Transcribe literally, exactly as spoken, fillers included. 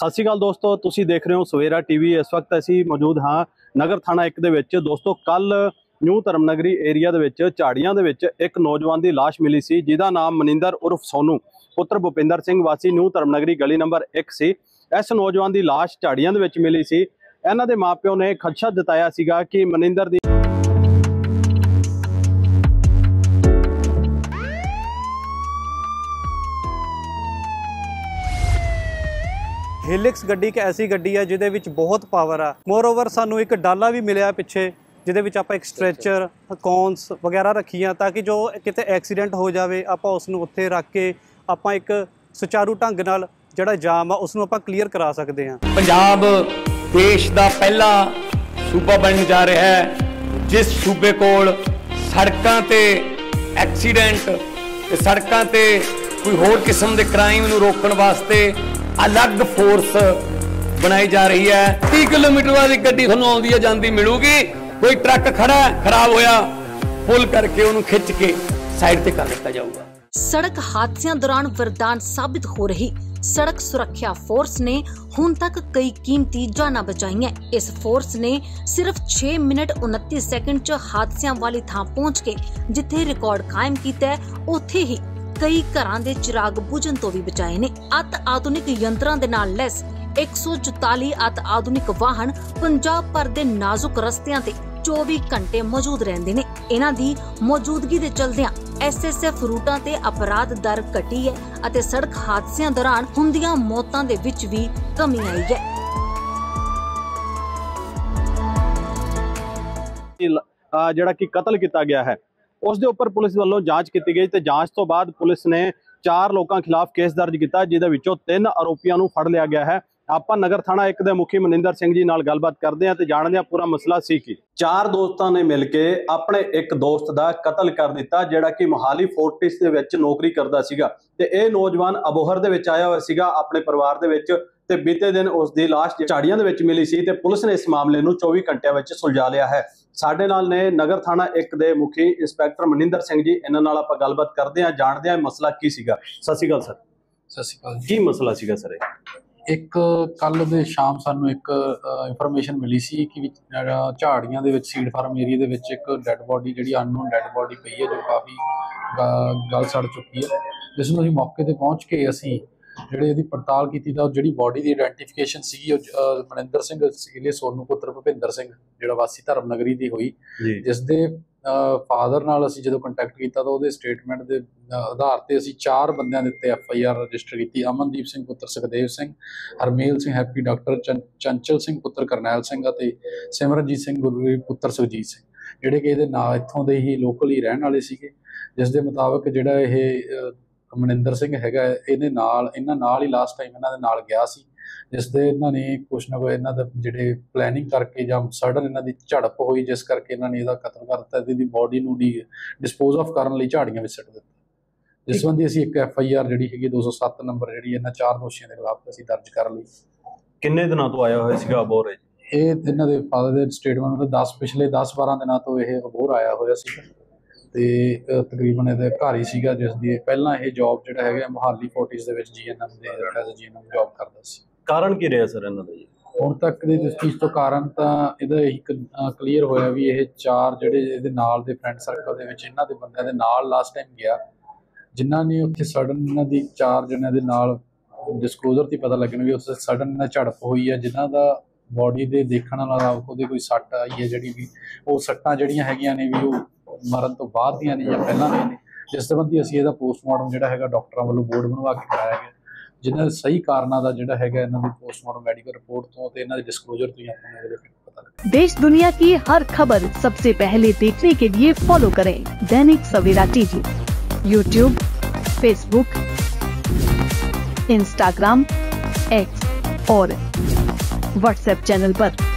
सत श्री अकाल दोस्तों, तुसी देख रहे हो सवेरा टीवी। इस वक्त असी मौजूद हाँ नगर थाना एक दे विच। दोस्तों कल न्यू धर्मनगरी एरिया दे विच झाड़ियां दे विच एक नौजवान की लाश मिली सी, जिहदा नाम मनिंदर उर्फ सोनू पुत्र भुपिंदर सिंह वासी न्यू धर्मनगरी गली नंबर एक सी। इस नौजवान की लाश झाड़ियां दे विच मिली सी। इन्हां दे माँ प्यो ने खदशा जताया सीगा कि मनिंदर दी हिलिक्स गड्डी एक ऐसी गड्डी है जिहदे विच बहुत पावर है। मोर ओवर सानू एक डाला भी मिलिया पिछे, जिहदे विच आपां एक स्ट्रैचर कॉन्स वगैरह रखियां ताकि जो किते एक्सीडेंट हो जाए आपां उसनूं उत्थे रख के आपां एक सुचारू ढंग नाल जिहड़ा जाम आ उसनूं आपां क्लीयर करा सकते हैं। पंजाब देश दा पहला सूबा बनन जा रहा है जिस सूबे कोल सड़कां ते एक्सीडेंट ते सड़कां ते कोई होर किस्म दे क्राइम नूं रोकण वास्ते अलग फोर्स बनाई जा रही है। तीस किलोमीटर वाली गड्डी थानू आउंदी जांदी मिलूगी। कोई ट्रक खड़ा खराब होया पुल करके उन्हें खिंच के साइड ते कर दिता जाऊगा। सड़क हादसों दौरान वरदान साबित हो रही सड़क सुरक्षा फोर्स ने हुण तक कई कीमती जाना बचाई हैं। इस फोर्स ने सिर्फ छह मिनट उनतीस सैकंड च हादसों वाली थां पहुंच के जिथे रिकॉर्ड कायम कीता उत्थे ही कई घरां दे चिराग बुझण तो भी बचाए ने। अत आधुनिक यंत्रां दे नाल लैस एक सौ चौताली अत आधुनिक वाहन पंजाब भर दे नाजुक रस्तियां ते चौबीस घंटे मौजूद रहंदे ने। इन्हां दी मौजूदगी दे चलदियां एस एस एफ रूटां ते अपराध दर घटी है अते सड़क हादसिਆਂ दौरान हुंदियां मौतां दे विच भी कमी आई है। ਜਿਹੜਾ ਕਿ ਕਤਲ ਕੀਤਾ ਗਿਆ ਹੈ ਉਸ ਦੇ ਉੱਪਰ ਪੁਲਿਸ ਵੱਲੋਂ ਜਾਂਚ ਕੀਤੀ ਗਈ ਤੇ ਜਾਂਚ ਤੋਂ ਬਾਅਦ ਪੁਲਿਸ ਨੇ ਚਾਰ ਲੋਕਾਂ ਖਿਲਾਫ ਕੇਸ ਦਰਜ ਕੀਤਾ, ਜਿਹਦੇ ਵਿੱਚੋਂ ਤਿੰਨ ਆਰੋਪੀਆਂ ਨੂੰ ਫੜ ਲਿਆ ਗਿਆ ਹੈ। ਆਪਾਂ ਨਗਰ ਥਾਣਾ ਇੱਕ ਦੇ ਮੁਖੀ ਮਨਿੰਦਰ ਸਿੰਘ ਜੀ ਨਾਲ ਗੱਲਬਾਤ ਕਰਦੇ ਹਾਂ ਤੇ ਜਾਣਦੇ ਹਾਂ ਪੂਰਾ ਮਸਲਾ ਸੀ ਕੀ। ਚਾਰ ਦੋਸਤਾਂ ਨੇ ਮਿਲ ਕੇ ਆਪਣੇ ਇੱਕ ਦੋਸਤ ਦਾ ਕਤਲ ਕਰ ਦਿੱਤਾ, ਜਿਹੜਾ ਕਿ ਮੋਹਾਲੀ ਫੋਰਟਿਸ ਦੇ ਵਿੱਚ ਨੌਕਰੀ ਕਰਦਾ ਸੀਗਾ ਤੇ ਇਹ ਨੌਜਵਾਨ ਅਬੋਹਰ ਦੇ ਵਿੱਚ ਆਇਆ ਹੋਇਆ ਸੀਗਾ ਆਪਣੇ ਪਰਿਵਾਰ ਦੇ ਵਿੱਚ ਤੇ ਬੀਤੇ ਦਿਨ ਉਸ ਦੀ ਲਾਸ਼ ਝਾੜੀਆਂ ਦੇ ਵਿੱਚ ਮਿਲੀ ਸੀ ਤੇ ਪੁਲਿਸ ਨੇ ਇਸ ਮਾਮਲੇ ਨੂੰ ਚੌਵੀ ਘੰਟਿਆਂ ਵਿੱਚ ਸੁਲਝਾ ਲਿਆ ਹੈ। ਸਾਡੇ ਨਾਲ ਨੇ ਨਗਰ ਥਾਣਾ ਇੱਕ ਦੇ ਮੁਖੀ ਇੰਸਪੈਕਟਰ ਮਨਿੰਦਰ ਸਿੰਘ ਜੀ। ਇਹਨਾਂ ਨਾਲ ਆਪਾਂ ਗੱਲਬਾਤ ਕਰਦੇ ਹਾਂ, ਜਾਣਦੇ ਹਾਂ ਮਸਲਾ ਕੀ ਸੀਗਾ। ਸਤਿ ਸ਼੍ਰੀ ਅਕਾਲ ਸਰ। ਸਤਿ ਸ਼੍ਰੀ ਅਕਾਲ। ਕੀ ਮਸਲਾ ਸੀਗਾ ਸਰ? ਇੱਕ ਕੱਲ ਦੇ ਸ਼ਾਮ ਸਾਨੂੰ ਇੱਕ ਇਨਫੋਰਮੇਸ਼ਨ ਮਿਲੀ ਸੀ ਕਿ ਝਾੜੀਆਂ ਦੇ ਵਿੱਚ ਸੀਡ ਫਾਰਮ ਏਰੀਆ ਦੇ ਵਿੱਚ ਇੱਕ ਡੈੱਡ ਬੋਡੀ ਜਿਹੜੀ ਅਨਨੋਨ ਡੈੱਡ ਬੋਡੀ ਪਈ ਹੈ, ਜੋ ਕਾਫੀ ਗਲ ਸੜ ਚੁੱਕੀ ਹੈ, ਜਿਸ ਨੂੰ ਅਸੀਂ ਮੌਕੇ ਤੇ ਪਹੁੰਚ ਕੇ ਅਸੀਂ ਜਿਹੜੇ ਇਹਦੀ ਪੜਤਾਲ ਕੀਤੀ ਤਾਂ ਜਿਹੜੀ ਬੋਡੀ ਦੀ ਆਇਡੈਂਟੀਫਿਕੇਸ਼ਨ ਸੀਗੀ ਉਹ ਮਨਿੰਦਰ ਸਿੰਘ ਸੀਗੇ, ਸੋਨੂ ਪੁੱਤਰ ਭੁਪਿੰਦਰ ਸਿੰਘ ਜਿਹੜਾ ਵਾਸੀ ਧਰਮਨਗਰੀ ਦੀ ਹੋਈ, ਜਿਸ ਦੇ ਫਾਦਰ ਨਾਲ ਅਸੀਂ ਜਦੋਂ ਕੰਟੈਕਟ ਕੀਤਾ ਤਾਂ ਉਹਦੇ ਸਟੇਟਮੈਂਟ ਦੇ ਆਧਾਰ ਤੇ ਅਸੀਂ ਚਾਰ ਬੰਦਿਆਂ ਦੇ ਉੱਤੇ ਐਫ ਆਈ ਆਰ ਰਜਿਸਟਰ ਕੀਤੀ। ਅਮਨਦੀਪ ਸਿੰਘ ਪੁੱਤਰ ਸੁਖਦੇਵ ਸਿੰਘ, ਹਰਮੇਲ ਸਿੰਘ ਹੈਪੀ ਡਾਕਟਰ, ਚੰਚਲ ਸਿੰਘ ਪੁੱਤਰ ਕਰਨੈਲ ਸਿੰਘ ਅਤੇ ਸਿਮਰਨਜੀਤ ਸਿੰਘ ਗੁਰਵੀਰ ਪੁੱਤਰ ਸੁਖਜੀਤ ਸਿੰਘ, ਜਿਹੜੇ ਕਿ ਇਹਦੇ ਨਾਲ ਇੱਥੋਂ ਦੇ ਹੀ ਲੋਕਲ ਹੀ ਰਹਿਣ ਵਾਲੇ ਸੀਗੇ। ਜਿਸ ਦੇ ਮੁਤਾਬਕ ਜਿਹੜਾ ਇਹ ਮਨਿੰਦਰ ਸਿੰਘ ਹੈਗਾ ਇਹਦੇ ਨਾਲ ਇਹਨਾਂ ਨਾਲ ਹੀ ਲਾਸਟ ਟਾਈਮ ਇਹਨਾਂ ਦੇ ਨਾਲ ਗਿਆ ਸੀ, ਜਿਸ ਦੇ ਇਹਨਾਂ ਨੇ ਕੁਛ ਨਾ ਕੋਈ ਇਹਨਾਂ ਦਾ ਜਿਹੜੇ ਪਲੈਨਿੰਗ ਕਰਕੇ ਜਾਂ ਸਡਨ ਇਹਨਾਂ ਦੀ ਝੜਪ ਹੋਈ, ਜਿਸ ਕਰਕੇ ਇਹਨਾਂ ਨੇ ਇਹਦਾ ਕਤਲ ਕਰ ਦਿੱਤਾ। ਇਹਦੀ ਬੋਡੀ ਨੂੰ ਡੀ ਡਿਸਪੋਜ਼ ਆਫ ਕਰਨ ਲਈ ਝਾੜੀਆਂ ਵਿੱਚ ਸੁੱਟ ਦਿੱਤਾ। ਜਿਸ ਸੰਬੰਧੀ ਅਸੀਂ ਇੱਕ ਐਫ ਆਈ ਆਰ ਜਿਹੜੀ ਹੈਗੀ ਦੋ ਸੌ ਸੱਤ ਨੰਬਰ ਜਿਹੜੀ ਇਹਨਾਂ ਚਾਰ ਦੋਸ਼ੀਆਂ ਦੇ ਖਿਲਾਫ ਅਸੀਂ ਦਰਜ ਕਰ ਲਈ। ਕਿੰਨੇ ਦਿਨਾਂ ਤੋਂ ਆਇਆ ਹੋਇਆ ਸੀਗਾ ਅਬੋਹਰ? ਇਹ ਇਹਨਾਂ ਦੇ ਫਾਦਰ ਦੇ ਸਟੇਟਮੈਂਟ ਤੋਂ ਦਸ ਪਿਛਲੇ ਦਸ ਬਾਰਾਂ ਦਿਨਾਂ ਤੋਂ ਇਹ ਅਬੋਹਰ ਆਇਆ ਹੋਇਆ ਸੀਗਾ ਤੇ ਤਕਰੀਬਨ ਇਹਦੇ ਘਰ ਹੀ ਸੀਗਾ, ਜਿਸ ਦੀ ਪਹਿਲਾਂ ਇਹ ਜੌਬ ਜਿਹੜਾ ਹੈਗਾ ਮੋਹਾਲੀ ਫੋਰਟਿਸ ਦੇ ਵਿੱਚ ਜੀ ਐਨ ਐਮ ਦੇ ਐਜ਼ ਜੀ ਐਨ ਐਮ ਜੌਬ ਕਰਦਾ ਸੀ। ਕਾਰਨ ਕੀ ਰਿਹਾ ਸਰ ਇਹਨਾਂ ਦਾ ਜੀ ਹੁਣ ਤੱਕ ਦੀ ਤਫਤੀਸ਼ ਤੋਂ? ਕਾਰਨ ਤਾਂ ਇਹਦਾ ਇਹੀ ਕਲੀਅਰ ਹੋਇਆ ਵੀ ਇਹ ਚਾਰ ਜਿਹੜੇ ਇਹਦੇ ਨਾਲ ਦੇ ਫਰੈਂਡ ਸਰਕਲ ਦੇ ਵਿੱਚ ਇਹਨਾਂ ਦੇ ਬੰਦਿਆਂ ਦੇ ਨਾਲ ਲਾਸਟ ਟਾਈਮ ਗਿਆ, ਜਿਨ੍ਹਾਂ ਨੇ ਉੱਥੇ ਸਡਨ ਇਹਨਾਂ ਦੀ ਚਾਰ ਜਣਿਆਂ ਦੇ ਨਾਲ ਡਿਸਕਲੋਜ਼ਰ ਤੇ ਪਤਾ ਲੱਗਣ ਵੀ ਉੱਥੇ ਸਡਨ ਇਹਨਾਂ ਝੜਪ ਹੋਈ ਹੈ, ਜਿਨ੍ਹਾਂ ਦਾ ਬੋਡੀ ਦੇ ਦੇਖਣ ਨਾਲ ਉਹਦੇ ਕੋਈ ਸੱਟ ਆਈ ਹੈ, ਜਿਹੜੀ ਵੀ ਉਹ ਸੱਟਾਂ ਜਿਹੜੀਆਂ ਹੈਗੀਆਂ ਨੇ ਵੀ ਉਹ ਮਰਨ ਤੋਂ ਬਾਅਦ ਦੀਆਂ ਨੇ ਜਾਂ ਪਹਿਲਾਂ ਦੀਆਂ ਨੇ। ਜਿਸ ਸੰਬੰਧੀ ਅਸੀਂ ਇਹਦਾ ਪੋਸਟਮਾਰਟਮ ਜਿਹੜਾ ਹੈਗਾ ਡਾਕਟਰਾਂ ਵੱਲੋਂ ਬੋਰਡ ਬਣਵਾ ਕੇ ਕਰਾਇਆ ਗਿਆ, ਜਿਨ੍ਹਾਂ ਦੇ ਸਹੀ ਕਾਰਨਾਂ ਦਾ ਜਿਹੜਾ ਹੈਗਾ ਇਹਨਾਂ ਦੀ पोस्टमार्टम मेडिकल रिपोर्ट तो ਇਹਨਾਂ ਦੇ डिस्क्लोजर तो ही आपको पता लगे। देश दुनिया की हर खबर सबसे पहले देखने के लिए फॉलो करें Dainik Savera TV, YouTube, Facebook, Instagram, X और व्हाट्सएप चैनल पर।